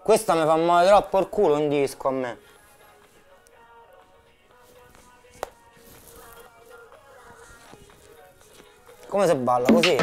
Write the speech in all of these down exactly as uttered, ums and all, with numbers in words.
Questa mi fa male troppo il culo un disco a me. Come si balla così?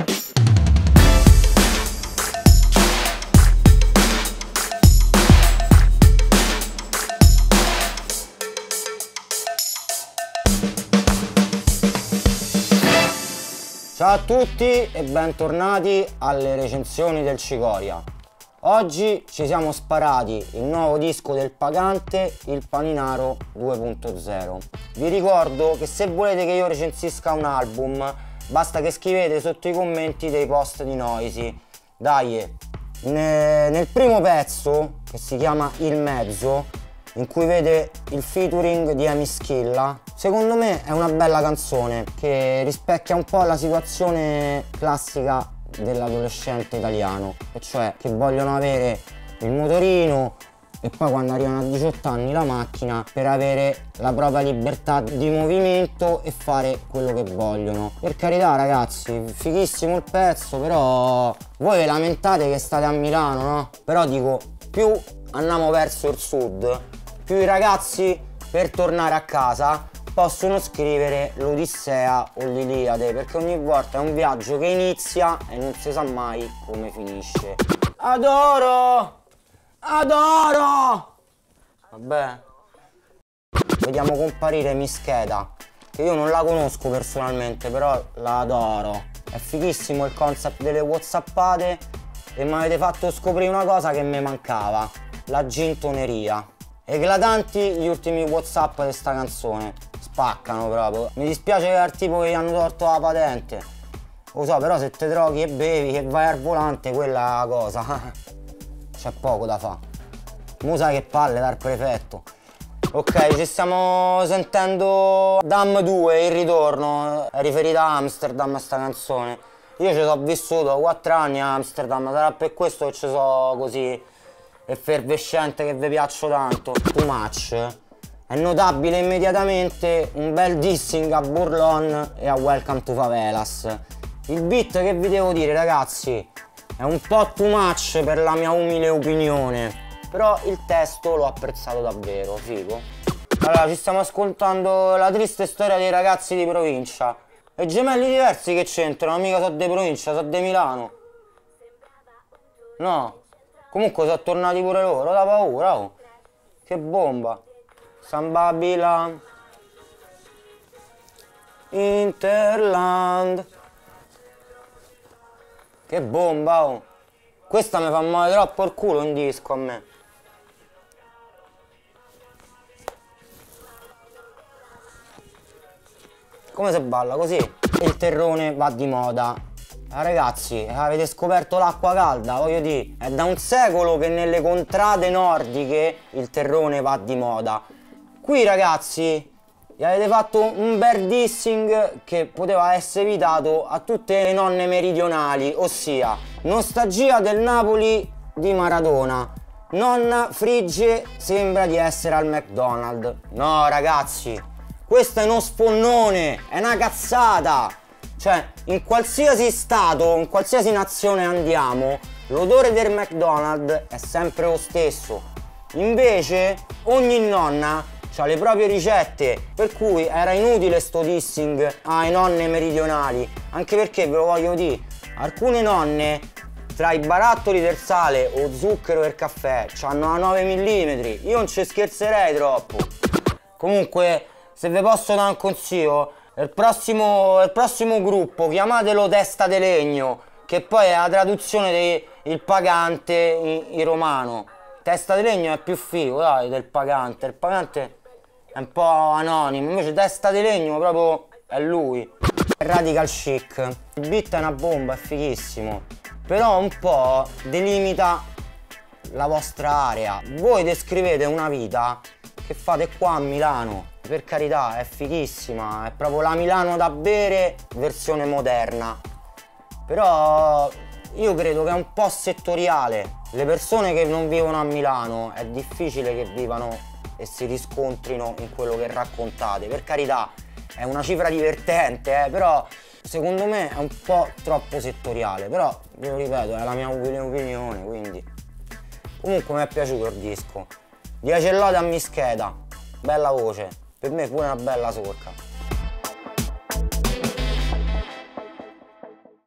Ciao a tutti e bentornati alle recensioni del Cicoria. Oggi ci siamo sparati il nuovo disco del Pagante, il Paninaro due punto zero. Vi ricordo che se volete che io recensisca un album basta che scrivete sotto i commenti dei post di Noisy. Dai, ne, nel primo pezzo, che si chiama Il Mezzo, in cui vede il featuring di Emischilla, secondo me è una bella canzone che rispecchia un po' la situazione classica dell'adolescente italiano, e cioè che vogliono avere il motorino e poi quando arrivano a diciotto anni la macchina per avere la propria libertà di movimento e fare quello che vogliono. Per carità ragazzi, fighissimo il pezzo, però voi vi lamentate che state a Milano, no? Però dico, più andiamo verso il sud, più i ragazzi per tornare a casa possono scrivere l'Odissea o l'Iliade, perché ogni volta è un viaggio che inizia e non si sa mai come finisce. Adoro! Adoro! Vabbè. Vediamo comparire Mischeda, che io non la conosco personalmente, però la adoro. È fighissimo il concept delle whatsappate e mi avete fatto scoprire una cosa che mi mancava, la gintoneria. Eclatanti gli ultimi whatsapp di sta canzone, spaccano proprio. Mi dispiace che al tipo che gli hanno torto la patente, lo so, però se te droghi e bevi che vai al volante, quella è la cosa. C'è poco da fare. Mo sai che palle dal prefetto. Ok, ci stiamo sentendo Dam due, il ritorno, è riferita a Amsterdam sta canzone. Io ci sono vissuto quattro anni a Amsterdam, sarà per questo che ci so così effervescente, che vi piaccio tanto. Too Much. È notabile immediatamente un bel dissing a Burlon e a Welcome to Favelas. Il beat, che vi devo dire ragazzi, è un po' too much per la mia umile opinione, però il testo l'ho apprezzato davvero, figo. Allora, ci stiamo ascoltando la triste storia dei ragazzi di provincia. E gemelli diversi che c'entrano, mica so di provincia, so di Milano. No. Comunque sono tornati pure loro, da paura, oh. Che bomba. San Babilan, Interland. Che bomba, oh. Questa mi fa male troppo il culo un disco a me. Come si balla così? Il terrone va di moda. Ah, ragazzi, avete scoperto l'acqua calda, voglio dire, è da un secolo che nelle contrade nordiche il terrone va di moda. Qui ragazzi gli avete fatto un bel dissing che poteva essere evitato a tutte le nonne meridionali, ossia nostalgia del Napoli di Maradona. Nonna Frigge sembra di essere al McDonald's. No ragazzi, questo è uno sfonnone, è una cazzata. Cioè, in qualsiasi stato, in qualsiasi nazione andiamo, l'odore del McDonald's è sempre lo stesso. Invece, ogni nonna ha le proprie ricette, per cui era inutile sto dissing ai nonne meridionali. Anche perché, ve lo voglio dire, alcune nonne, tra i barattoli del sale o zucchero del caffè, hanno la nove millimetri. Io non ci scherzerei troppo. Comunque, se vi posso dare un consiglio, Il prossimo, il prossimo gruppo chiamatelo Testa de Legno, che poi è la traduzione del Pagante in, in romano. Testa de Legno è più figo, dai, del Pagante. Il Pagante è un po' anonimo, invece Testa de Legno proprio è lui. Radical chic. Il beat è una bomba, è fighissimo, però un po' delimita la vostra area. Voi descrivete una vita che fate qua a Milano. Per carità, è fighissima, è proprio la Milano da bere versione moderna. Però io credo che è un po' settoriale. Le persone che non vivono a Milano è difficile che vivano e si riscontrino in quello che raccontate. Per carità, è una cifra divertente, eh, però secondo me è un po' troppo settoriale. Però, ve lo ripeto, è la mia opinione, quindi Comunque mi è piaciuto il disco. dieci lode a Mischeda, bella voce, per me pure una bella sorca.